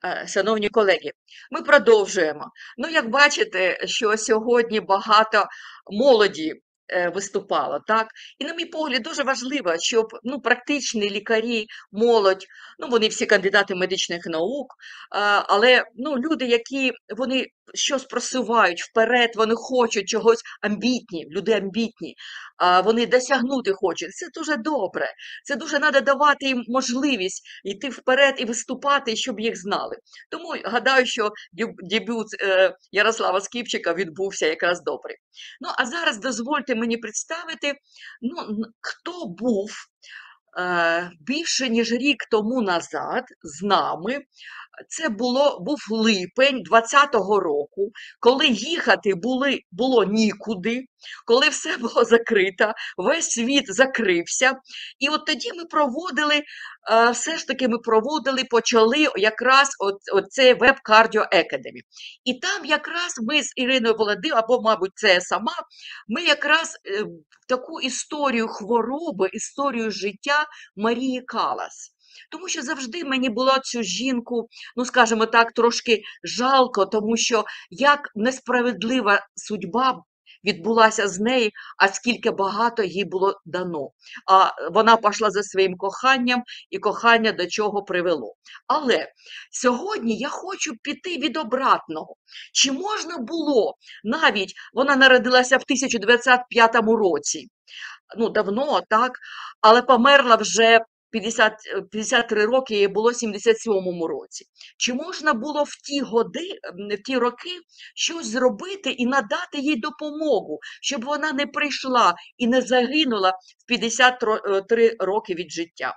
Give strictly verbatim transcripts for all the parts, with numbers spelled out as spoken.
Е, Шановні колеги, ми продовжуємо. Ну, як бачите, що сьогодні багато молоді е, виступало, так? І, на мій погляд, дуже важливо, щоб ну, практичні лікарі, молодь, ну, вони всі кандидати медичних наук, а, але ну, люди, які вони щось просувають вперед, вони хочуть чогось амбітні, люди амбітні, а, вони досягнути хочуть. Це дуже добре. Це дуже треба давати їм можливість йти вперед і виступати, щоб їх знали. Тому гадаю, що деб- дебют е, Ярослава Скіпчика відбувся якраз добрий. Ну, а зараз дозвольте мені представити, ну, н- хто був е, більше ніж рік тому назад з нами. Це було, був липень двадцятого року, коли їхати були, було нікуди, коли все було закрито, весь світ закрився. І от тоді ми проводили, е, все ж таки ми проводили, почали якраз от, от цей Web Cardio Academy. І там якраз ми з Іриною Володимирівною, або, мабуть, це я сама, ми якраз е, таку історію хвороби, історію життя Марії Калас. Тому що завжди мені було цю жінку, ну, скажімо так, трошки жалко, тому що як несправедлива судьба відбулася з нею, а скільки багато їй було дано. А вона пішла за своїм коханням, і кохання до чого привело. Але сьогодні я хочу піти від обратного. Чи можна було, навіть вона народилася в тисяча дев'ятсот п'ятому році, ну, давно, так, але померла вже п'ятдесят, п'ятдесят три роки, їй було сімдесят сьомому році. Чи можна було в ті годи, в ті роки щось зробити і надати їй допомогу, щоб вона не прийшла і не загинула в п'ятдесят три роки від життя?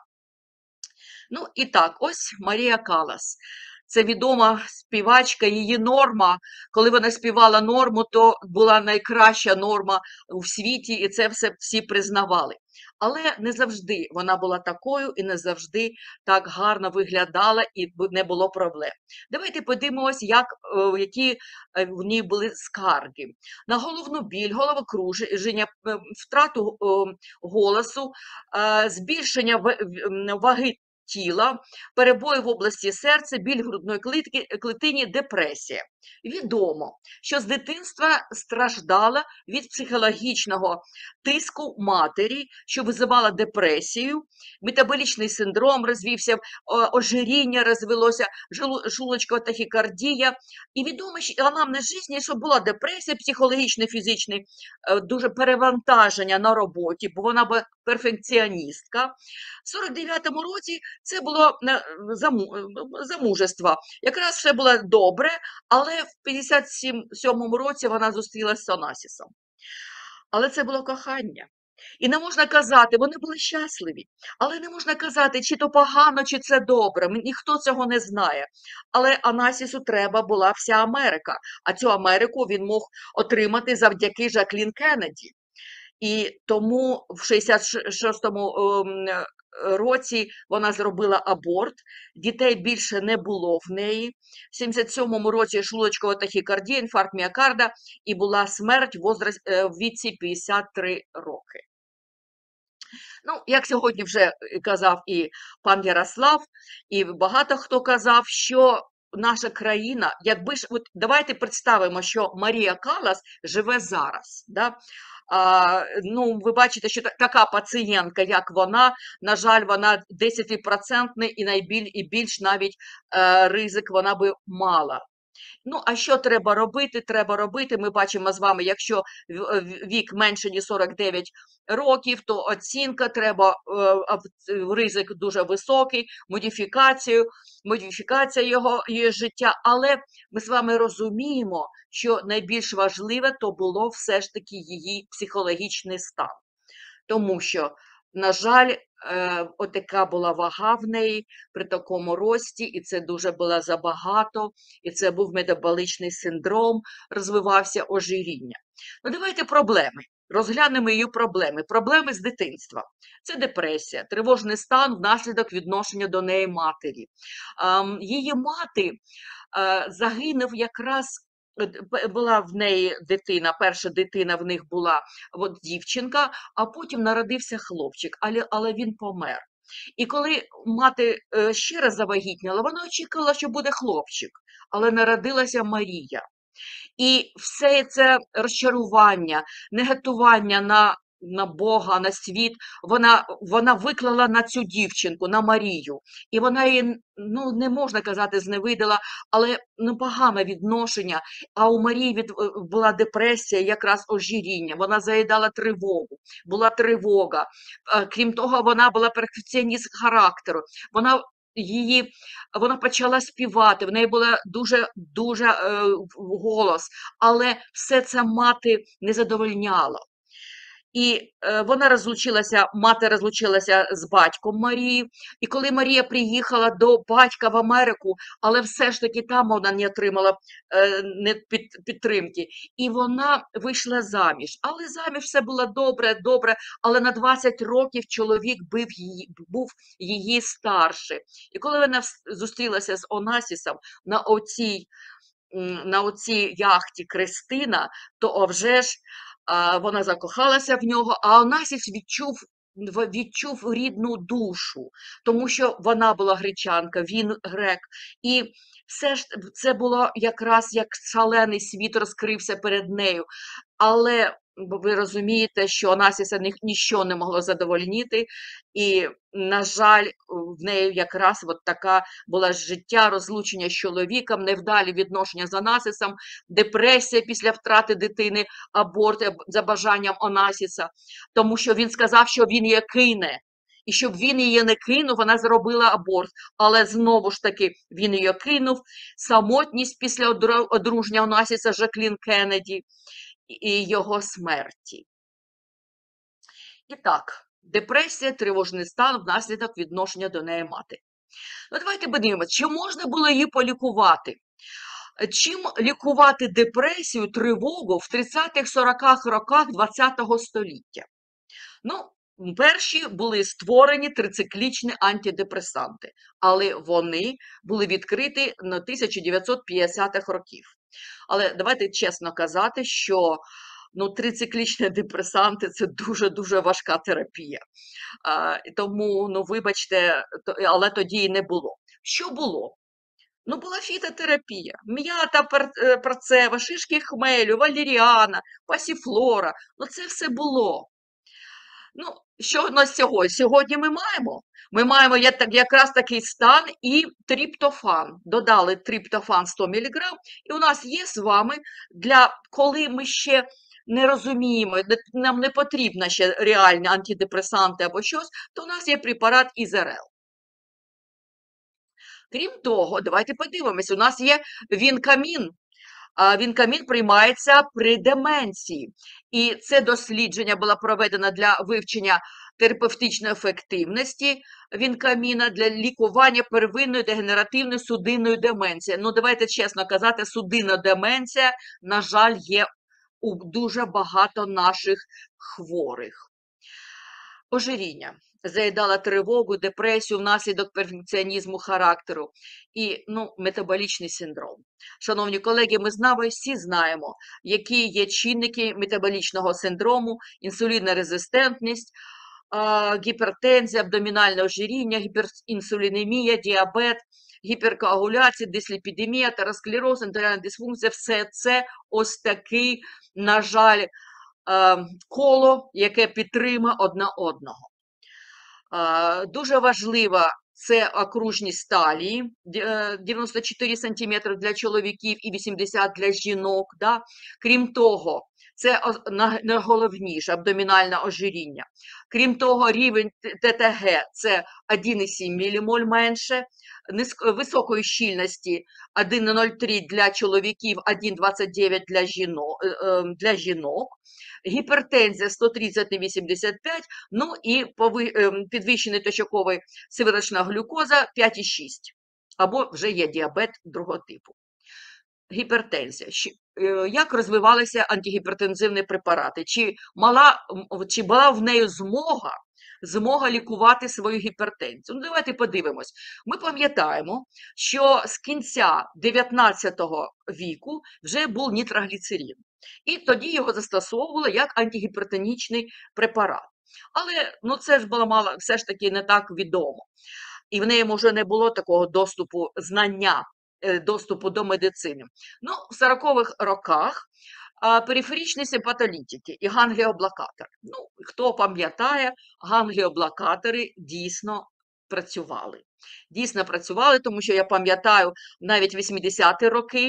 Ну і так, ось Марія Калас. Це відома співачка, її норма, коли вона співала норму, то була найкраща норма у світі, і це все всі признавали. Але не завжди вона була такою і не завжди так гарно виглядала і не було проблем. Давайте подивимось, як, е, які е, в ній були скарги. На головну біль, головокруження, е, втрату е, голосу, е, збільшення в- в- ваги тіла, перебої в області серця, біль грудної клітки, клітині, депресія. Відомо, що з дитинства страждала від психологічного тиску матері, що визивала депресію, метаболічний синдром розвівся, ожиріння розвелося, жолудочкова тахікардія. І відомо, що анамнез житті, що була депресія, психологічний, фізичний, дуже перевантаження на роботі, бо вона була перфекціоністка. В сорок дев'ятому році це було замужество. Якраз все було добре, але в п'ятдесят сьомому році вона зустрілася з Онасісом. Але це було кохання. І не можна казати, вони були щасливі, але не можна казати, чи то погано, чи це добре, ніхто цього не знає. Але Анасісу треба була вся Америка, а цю Америку він мог отримати завдяки Жаклін Кеннеді. І тому в шістдесят шостому році вона зробила аборт, дітей більше не було в неї. В сімдесят сьомому році шлуночкова тахікардія, інфаркт міокарда і була смерть в віці п'ятдесят три роки. Ну, як сьогодні вже казав і пан Ярослав, і багато хто казав, що наша країна, якби ж, от давайте представимо, що Марія Калас живе зараз, да? А, ну, ви бачите, що така пацієнтка, як вона, на жаль, вона десять відсотків і найбільш, і більш навіть е, ризик вона би мала. Ну, а що треба робити? Треба робити. Ми бачимо з вами, якщо вік менше, ніж сорок дев'ять років, то оцінка треба, ризик дуже високий, модифікацію, модифікація його, її життя. Але ми з вами розуміємо, що найбільш важливе то було все ж таки її психологічний стан. Тому що, на жаль, е, отака була вага в неї при такому рості, і це дуже було забагато, і це був метаболічний синдром, розвивався ожиріння. Ну, давайте проблеми. Розглянемо її проблеми. Проблеми з дитинства. Це депресія, тривожний стан внаслідок відношення до неї матері. Ем, її мати е, загинув якраз. Була в неї дитина, перша дитина в них була от, дівчинка, а потім народився хлопчик, але, але він помер. І коли мати е, ще раз завагітніла, вона очікувала, що буде хлопчик, але народилася Марія. І все це розчарування, негатування на на Бога, на світ, вона вона виклала на цю дівчинку, на Марію. І вона її, ну, не можна казати, зневидила, але ну, погане відношення. А у Марії від, була депресія, якраз ожиріння. Вона заїдала тривогу, була тривога. Крім того, вона була перфекціоніст характеру. Вона її, вона почала співати, в неї була дуже, дуже е, голос, але все це мати не задовольняло. І е, вона розлучилася, мати розлучилася з батьком Марії, і коли Марія приїхала до батька в Америку, але все ж таки там вона не отримала е, не під, підтримки, і вона вийшла заміж. Але заміж все було добре, добре, але на двадцять років чоловік бив її, був її старший. І коли вона зустрілася з Онасісом на оцій, на оцій яхті Кристина, то вже ж вона закохалася в нього, а Онасіс відчув, відчув рідну душу, тому що вона була гречанка, він грек. І все ж це було якраз як шалений світ розкрився перед нею. Але ви розумієте, що Онасіса ні, ніщо не могло задовольнити, і, на жаль, в неї якраз от така була життя, розлучення з чоловіком, невдалі відношення з Онасісом, депресія після втрати дитини, аборт за бажанням Онасіса, тому що він сказав, що він її кине. І щоб він її не кинув, вона зробила аборт. Але знову ж таки він її кинув. Самотність після одруження Онасіса Жаклін Кеннеді і його смерті. І так, депресія, тривожний стан внаслідок відношення до неї мати. Ну, давайте подивимося, чи можна було її полікувати? Чим лікувати депресію, тривогу в тридцятих-сороках роках ХХ століття? Ну, перші були створені трициклічні антидепресанти, але вони були відкриті на тисяча дев'ятсот п'ятдесятих років. Але давайте чесно казати, що ну, трициклічні депресанти – це дуже-дуже важка терапія. А, тому, ну, вибачте, але тоді і не було. Що було? Ну, була фітотерапія. М'ята, перцева, шишки хмелю, валеріана, пасіфлора. Ну, це все було. Ну, що у нас сьогодні? Сьогодні ми маємо. Ми маємо якраз такий стан і триптофан. Додали триптофан сто міліграм, і у нас є з вами, для коли ми ще не розуміємо, нам не потрібно ще реальні антидепресанти або щось, то у нас є препарат Ізерел. Крім того, давайте подивимось, у нас є вінкамін. Вінкамін приймається при деменції. І це дослідження було проведено для вивчення терапевтичної ефективності вінкаміна для лікування первинної дегенеративної судинної деменції. Ну, давайте чесно казати, судинна деменція, на жаль, є у дуже багато наших хворих. Ожиріння. Заїдала тривогу, депресію внаслідок перфекціонізму характеру і ну, метаболічний синдром. Шановні колеги, ми з нами всі знаємо, які є чинники метаболічного синдрому, інсулінорезистентність, гіпертензія, абдомінальне ожиріння, гіперінсулінемія, діабет, гіперкоагуляція, дисліпідемія, атеросклероз, ендокринна дисфункція – все це ось такий, на жаль, коло, яке підтримує одне одного. Дуже важлива це окружність талії, дев'яносто чотири сантиметри для чоловіків і вісімдесят для жінок. Да? Крім того, це найголовніше абдомінальне ожиріння. Крім того, рівень ТТГ – це один цілих сім мілімоль менше, високої щільності один цілих нуль три для чоловіків, один цілих двадцять дев'ять для жінок, для жінок. Гіпертензія сто тридцять на вісімдесят п'ять, ну і підвищений точковий сиворочна глюкоза п'ять цілих шість, або вже є діабет другого типу. Гіпертензія. Як розвивалися антигіпертензивні препарати? Чи, мала, чи була в неї змога, змога лікувати свою гіпертензію? Ну, давайте подивимось. Ми пам'ятаємо, що з кінця дев'ятнадцятого віку вже був нітрогліцерин. І тоді його застосовували як антигіпертонічний препарат. Але ну, це ж було мало, все ж таки не так відомо. І в неї, може, не було такого доступу знання, е, доступу до медицини. Ну, в сорокових роках а, периферичні симпатолітики і гангліоблокатори. Ну, хто пам'ятає, гангліоблокатори дійсно працювали. Дійсно працювали, тому що я пам'ятаю навіть вісімдесяті роки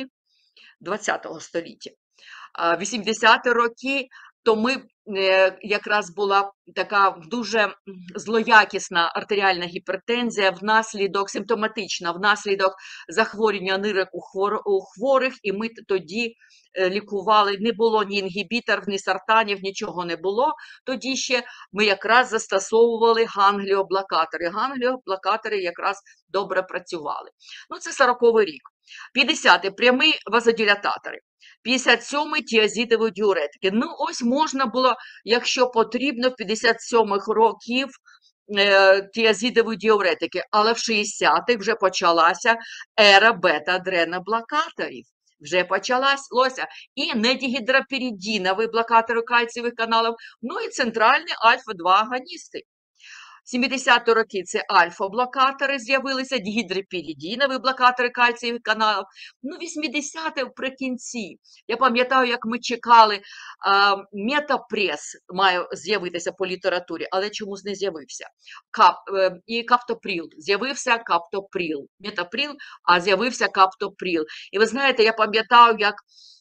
ХХ століття. А, вісімдесяті роки, то ми е, якраз була така дуже м, злоякісна артеріальна гіпертензія внаслідок симптоматична, внаслідок захворювання нирок у, хвор, у хворих, і ми т- тоді е, лікували, не було ні інгібіторів, ні сартанів, нічого не було. Тоді ще ми якраз застосовували гангліоблокатори. Гангліоблокатори якраз добре працювали. Ну, це сороковий рік. п'ятдесятий прямі вазодилататори. п'ятдесят сьомий тіазідові діуретики. Ну, ось можна було, якщо потрібно, в п'ятдесят сьомих років е, тіазідові діуретики, але в шістдесятих вже почалася ера бета-адреноблокаторів. Вже почалася і недігідропіридінові блокатори кальцієвих каналів, ну і центральні альфа два агоністи. сімдесяті роки це альфа-блокатори з'явилися, дігідрипіридінові блокатори кальцієвих каналів. Ну, вісімдесяті вприкінці. Я пам'ятаю, як ми чекали, а, метапрес має з'явитися по літературі, але чомусь не з'явився. Кап, е, і каптоприл. З'явився каптоприл. Метаприл, а з'явився каптоприл. І ви знаєте, я пам'ятаю, як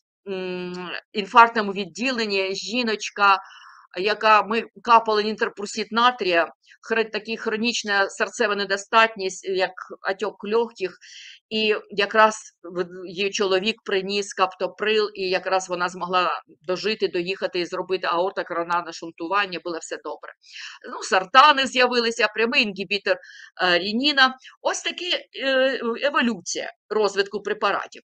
м, інфарктному відділенні жіночка, яка ми капали інтерпурсит натрія, такі хронічна серцева недостатність, як отек легких, і якраз її чоловік приніс каптоприл, і якраз вона змогла дожити, доїхати і зробити аортокоронарне шунтування, було все добре. Ну, сартани з'явилися, прямий інгібітор е, рініна. Ось такі е, еволюція розвитку препаратів.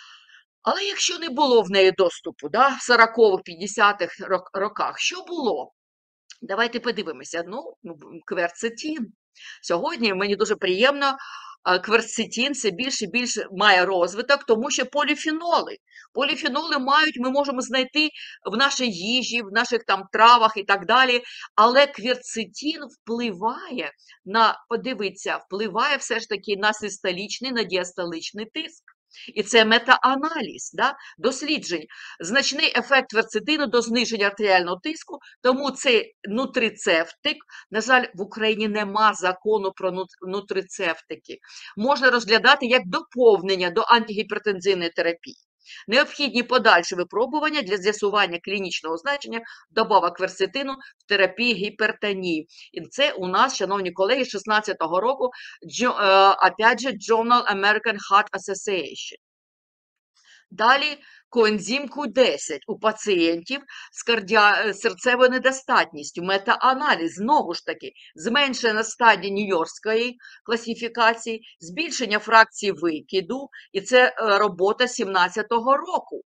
Але якщо не було в неї доступу, да, в сорокових, п'ятдесятих роках, що було? Давайте подивимося. Ну, кверцетин. Сьогодні мені дуже приємно, кверцетин все більше і більше має розвиток, тому що поліфеноли. Поліфеноли мають, ми можемо знайти в нашій їжі, в наших там травах і так далі, але кверцетин впливає на, подивіться, впливає все ж таки на систолічний, на діастоличний тиск. І це метааналіз, да, досліджень. Значний ефект кверцетину до зниження артеріального тиску, тому цей нутрицептик, на жаль, в Україні нема закону про нутрицептики, можна розглядати як доповнення до антигіпертензивної терапії. Необхідні подальші випробування для з'ясування клінічного значення добавок кверцетину в терапії гіпертонії. І це у нас, шановні колеги, з шістнадцятого року, опять же, Journal American Heart Association. Далі коензим Q десять у пацієнтів з кардіа... серцевою недостатністю, метааналіз, знову ж таки, зменшена стадія Нью-Йоркської класифікації, збільшення фракції викиду, і це робота сімнадцятого року.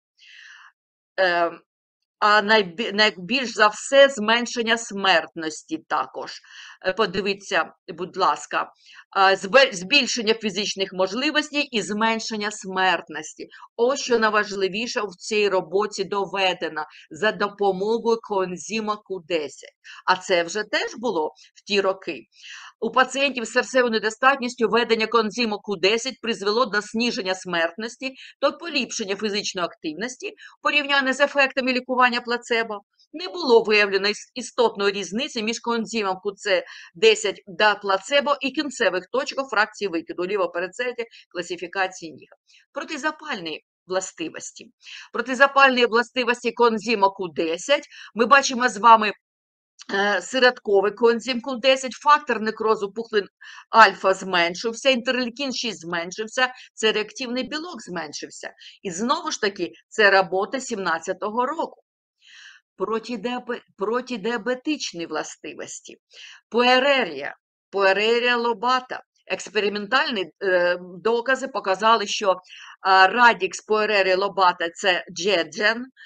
А найбільш за все зменшення смертності також. Подивіться, будь ласка, збільшення фізичних можливостей і зменшення смертності. Ось що найважливіше в цій роботі доведено за допомогою коензима Q десять. А це вже теж було в ті роки. У пацієнтів з серцевою недостатністю введення коензиму Q десять призвело до зниження смертності та поліпшення фізичної активності порівняно з ефектами лікування плацебо. Не було виявлено істотної різниці між коензимом Q десять та плацебо і кінцевих точок фракції викиду лівопередсердя класифікації ніга. Протизапальні властивості. Протизапальні властивості коензима Q десять ми бачимо з вами сиротковий коензим Q десять, фактор некрозу пухлин альфа зменшився, інтерлейкін шість зменшився, це реактивний білок зменшився. І знову ж таки, це робота сімнадцятого року. Протидіабетичні властивості. Пуерерія, пуерерія лобата. Експериментальні е, докази показали, що радікс пуерерія лобата – це джеджен,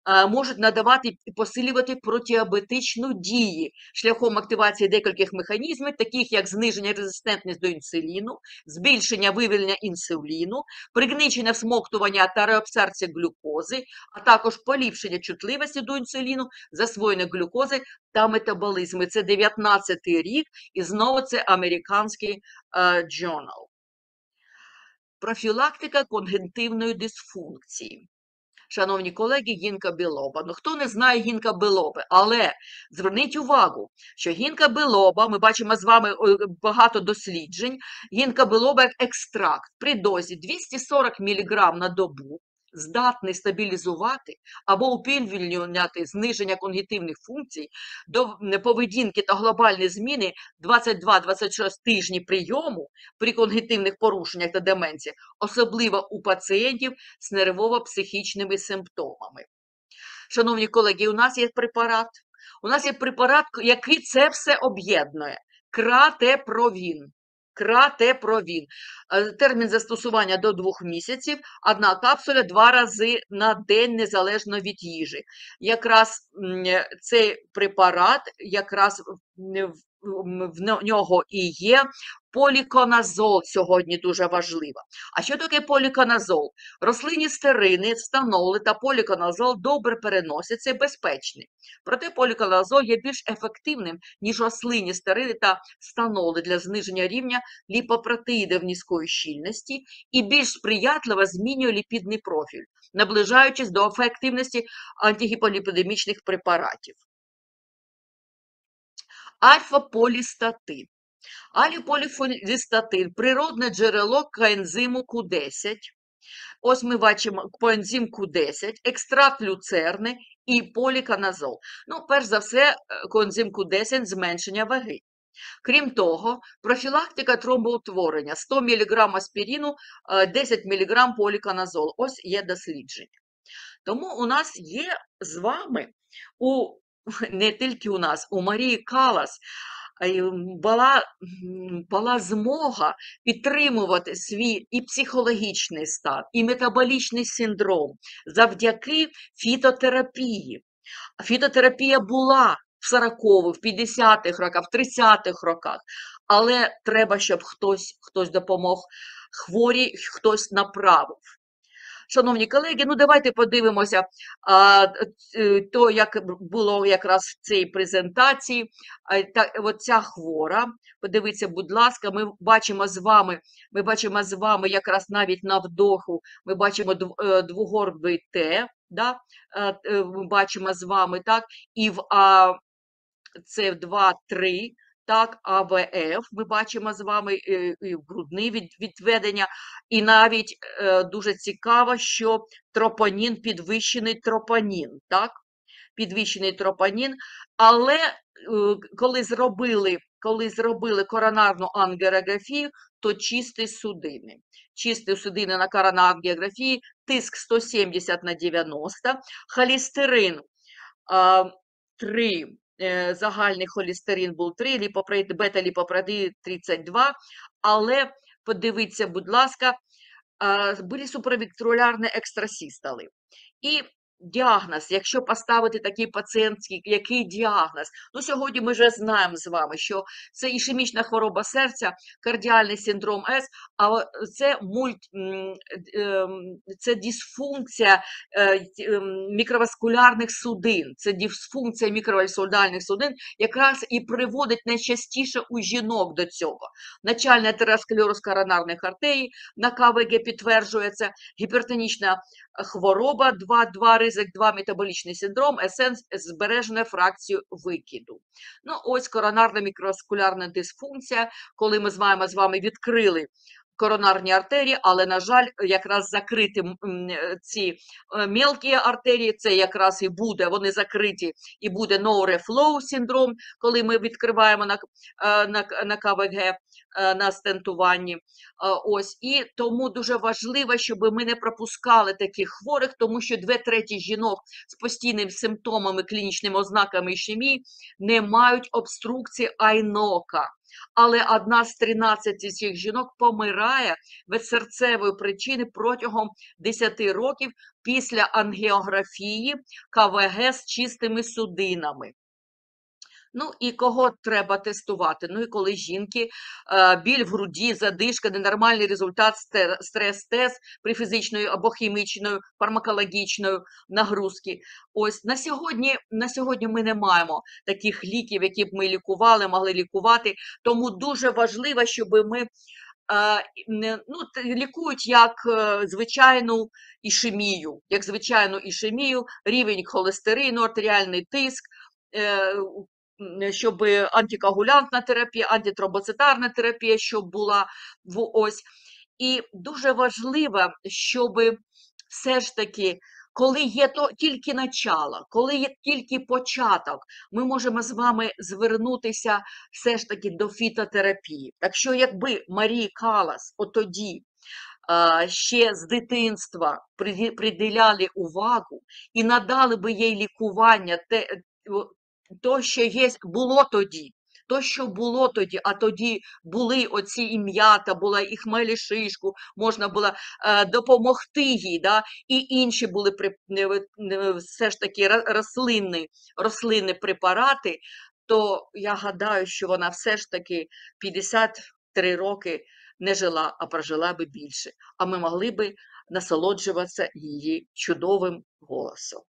можуть надавати і посилювати протидіабетичну дію шляхом активації декількох механізмів, таких як зниження резистентності до інсуліну, збільшення вивільнення інсуліну, пригнічення всмоктування та реабсорбція глюкози, а також поліпшення чутливості до інсуліну, засвоєння глюкози та метаболізму. Це дев'ятнадцятий рік, і знову це американський uh, journal. Профілактика конгенітивної дисфункції. Шановні колеги, гінка білоба. Ну, хто не знає гінка білоби, але зверніть увагу, що гінка білоба, ми бачимо з вами багато досліджень, гінка білоба як екстракт при дозі двісті сорок міліграм на добу, здатний стабілізувати або уповільнювати зниження когнітивних функцій до поведінки та глобальні зміни двадцять два - двадцять шість тижнів прийому при когнітивних порушеннях та деменції, особливо у пацієнтів з нервово-психічними симптомами. Шановні колеги, у нас є препарат, у нас є препарат, який це все об'єднує. Кратепровін. Кратепровін. Термін застосування до двох місяців, одна капсуля два рази на день, незалежно від їжі. Якраз цей препарат, якраз в нього і є поліконазол, сьогодні дуже важливо. А що таке поліконазол? Рослинні стерини, станоли та поліконазол добре переносяться і безпечні. Проте поліконазол є більш ефективним, ніж рослинні стерини та станоли для зниження рівня ліпопротеїдів низької щільності і більш сприятливо змінює ліпідний профіль, наближаючись до ефективності антигіполіпідемічних препаратів. Альфа-полістатин. Альфа-полістатин – природне джерело коензиму ку десять. Ось ми бачимо коензим ку десять, екстракт люцерни і поліконазол. Ну, перш за все, коензим ку десять – зменшення ваги. Крім того, профілактика тромбоутворення, сто міліграм аспірину, десять міліграм поліконазол. Ось є дослідження. Тому у нас є з вами, у, не тільки у нас, у Марії Каллас була, була змога підтримувати свій і психологічний стан, і метаболічний синдром завдяки фітотерапії. Фітотерапія була в сорокових, в п'ятдесятих роках, в тридцятих роках, але треба, щоб хтось, хтось допомог хворій, хтось направив. Шановні колеги, ну давайте подивимося а, то, як було якраз в цій презентації. А, та, оця хвора, подивіться, будь ласка, ми бачимо з вами, ми бачимо з вами якраз навіть на вдоху, ми бачимо двугорбий Т, да? а, ми бачимо з вами, так, і в а, це в два три, так, А В Ф, ми бачимо з вами і грудне відведення, і навіть е, дуже цікаво, що тропонін, підвищений тропонін, так, підвищений тропонін, але е, коли зробили, коли зробили коронарну ангіографію, то чисті судини. Чисті судини на коронарній ангіографії, тиск сто сімдесят на дев'яносто, холестерин е, три, загальний холестерин був три, бета-ліпопротеїд тридцять два, але подивіться, будь ласка, були суправентрикулярні екстрасістоли. І діагноз, якщо поставити такий пацієнтський, який діагноз? Ну, сьогодні ми вже знаємо з вами, що це ішемічна хвороба серця, кардіальний синдром С, а це, мульт, це дисфункція мікроваскулярних судин, це дисфункція мікроваскулярних судин, якраз і приводить найчастіше у жінок до цього. Начальний атеросклероз коронарних артерій, на К В Г підтверджується, гіпертонічна хвороба, два-два ризик, два метаболічний синдром, С Н збережена фракцію викиду. Ну, ось коронарна мікроваскулярна дисфункція, коли ми з вами, з вами відкрили коронарні артерії, але, на жаль, якраз закриті ці мелкі артерії, це якраз і буде, вони закриті, і буде no reflow синдром, коли ми відкриваємо на, на, на К В Г, на стентуванні. Ось, і тому дуже важливо, щоб ми не пропускали таких хворих, тому що дві треті жінок з постійними симптомами, клінічними ознаками ішемії не мають обструкції айнока. але одна з тринадцяти цих жінок помирає від серцевої причини протягом десяти років після ангіографії КВГ з чистими судинами. Ну і кого треба тестувати? Ну і коли жінки, е, біль в груді, задишка, ненормальний результат стрес-тест при фізичної або хімічної, фармакологічної нагрузки. Ось на сьогодні, на сьогодні ми не маємо таких ліків, які б ми лікували, могли лікувати, тому дуже важливо, щоб ми е, не- ну, т- лікують як е, звичайну ішемію, як звичайну ішемію, рівень холестерину, артеріальний тиск, е, м, щоб антикоагулянтна терапія, антитромбоцитарна терапія, щоб була в ось. І дуже важливо, щоб все ж таки, коли є то тільки начало, коли є тільки початок, ми можемо з вами звернутися все ж таки до фітотерапії. Так що, якби Марії Каллас отоді а, ще з дитинства приді- приділяли увагу і надали би їй лікування, те, о, то, що є, було тоді, то, що було тоді, а тоді були оці ім'ята, була і хмелі шишку, можна було е, допомогти їй, да, і інші були при, не- не- все ж таки ра- рослинні, рослинні препарати, то я гадаю, що вона все ж таки п'ятдесят три роки не жила, а прожила би більше. А ми могли би насолоджуватися її чудовим голосом.